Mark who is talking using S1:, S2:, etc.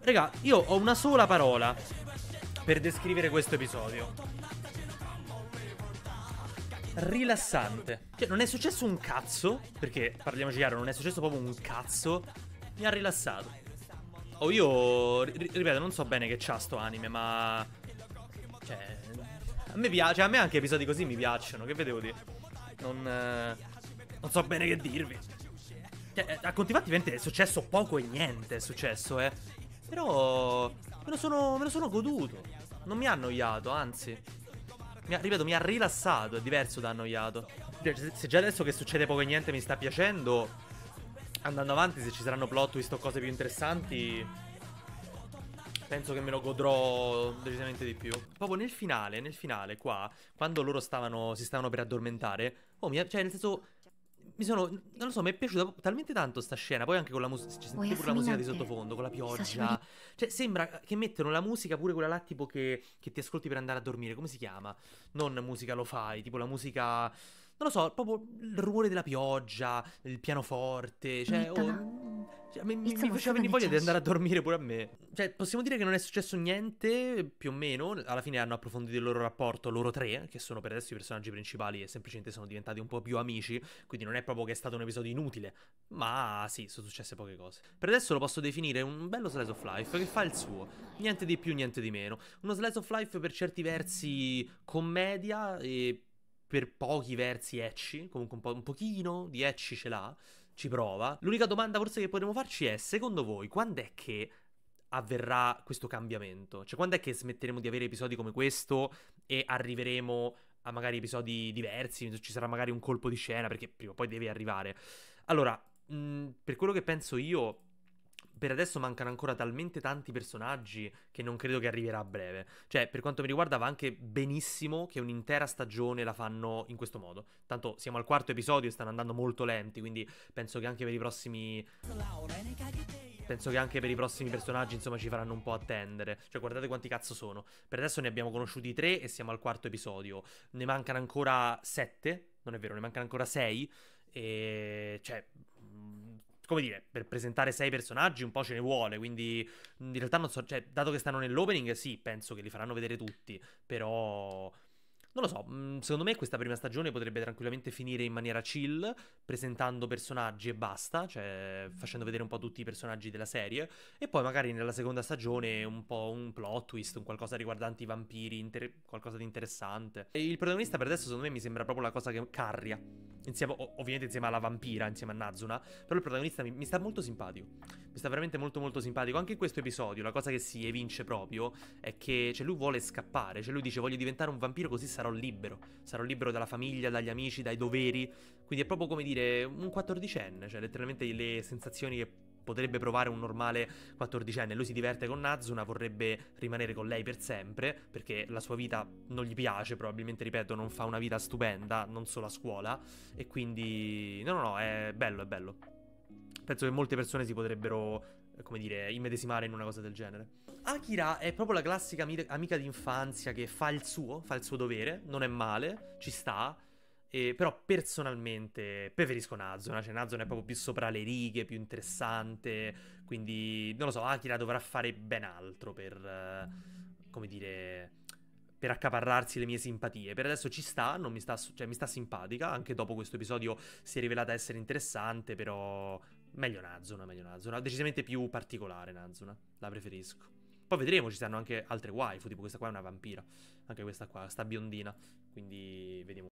S1: Raga, io ho una sola parola per descrivere questo episodio. Rilassante. Cioè, non è successo un cazzo, perché, parliamoci chiaro, non è successo proprio un cazzo. Mi ha rilassato. Oh, io, ripeto, non so bene che c'ha sto anime, ma... Cioè, a me piace, a me anche episodi così mi piacciono, che vedevo dire. Non so bene che dirvi. Cioè, a conti fatti, è successo poco e niente, è successo, eh. Però me lo sono goduto. Non mi ha annoiato, anzi. Ripeto, mi ha rilassato, è diverso da annoiato. Se già adesso che succede poco e niente mi sta piacendo, andando avanti, se ci saranno plot twist o cose più interessanti, penso che me lo godrò decisamente di più. Proprio nel finale, qua, quando loro si stavano per addormentare, cioè, nel senso, non lo so, mi è piaciuta talmente tanto sta scena. Poi anche con la musica, ci sentite pure la musica di sottofondo, con la pioggia. Cioè, sembra che mettono la musica pure quella là, tipo che ti ascolti per andare a dormire. Come si chiama? Non musica lo fai, tipo la musica... Non lo so, proprio il rumore della pioggia, il pianoforte, cioè, mi faceva venire voglia di andare a dormire pure a me. Cioè, possiamo dire che non è successo niente, più o meno. Alla fine hanno approfondito il loro rapporto, loro tre, che sono per adesso i personaggi principali e semplicemente sono diventati un po' più amici. Quindi non è proprio che è stato un episodio inutile, ma sì, sono successe poche cose. Per adesso lo posso definire un bello slice of life che fa il suo. Niente di più, niente di meno. Uno slice of life per certi versi commedia e per pochi versi ecci, comunque un pochino di ecci ce l'ha, ci prova. L'unica domanda forse che potremmo farci è, secondo voi, quando è che avverrà questo cambiamento? Cioè, quando è che smetteremo di avere episodi come questo e arriveremo a magari episodi diversi, ci sarà magari un colpo di scena, perché prima o poi deve arrivare. Allora, per quello che penso io, per adesso mancano ancora talmente tanti personaggi che non credo che arriverà a breve. Cioè, per quanto mi riguarda, va anche benissimo che un'intera stagione la fanno in questo modo. Tanto siamo al quarto episodio e stanno andando molto lenti, quindi penso che anche per i prossimi... Penso che anche per i prossimi personaggi, insomma, ci faranno un po' attendere. Cioè, guardate quanti cazzo sono. Per adesso ne abbiamo conosciuti 3 e siamo al quarto episodio. Ne mancano ancora 7. Non è vero, ne mancano ancora 6. E... Cioè... Come dire, per presentare 6 personaggi un po' ce ne vuole, quindi in realtà non so, cioè, dato che stanno nell'opening, sì, penso che li faranno vedere tutti, però... Non lo so, secondo me questa prima stagione potrebbe tranquillamente finire in maniera chill, presentando personaggi e basta, cioè facendo vedere un po' tutti i personaggi della serie, e poi magari nella seconda stagione un po' un plot twist, un qualcosa riguardante i vampiri, qualcosa di interessante. E il protagonista per adesso secondo me mi sembra proprio la cosa che Carria, insieme, ovviamente insieme alla vampira, insieme a Nazuna, però il protagonista mi sta molto simpatico, mi sta veramente molto molto simpatico, anche in questo episodio la cosa che si evince proprio è che cioè, lui vuole scappare, cioè lui dice voglio diventare un vampiro così sarò libero dalla famiglia, dagli amici, dai doveri, quindi è proprio come dire un quattordicenne, cioè letteralmente le sensazioni che potrebbe provare un normale quattordicenne. Lui si diverte con Nazuna, vorrebbe rimanere con lei per sempre, perché la sua vita non gli piace, probabilmente, ripeto, non fa una vita stupenda, non solo a scuola, e quindi no, è bello, è bello. Penso che molte persone si potrebbero, come dire, immedesimare in una cosa del genere. Akira è proprio la classica amica d'infanzia che fa il suo dovere, non è male, ci sta. Però personalmente preferisco Nazuna, cioè Nazuna è proprio più sopra le righe, più interessante, quindi non lo so, Akira dovrà fare ben altro per, come dire, per accaparrarsi le mie simpatie. Per adesso ci sta, non mi sta, cioè mi sta simpatica, anche dopo questo episodio si è rivelata essere interessante, però meglio Nazuna, decisamente più particolare Nazuna, la preferisco. Poi vedremo, ci saranno anche altre waifu, tipo questa qua è una vampira, anche questa qua, sta biondina, quindi vediamo.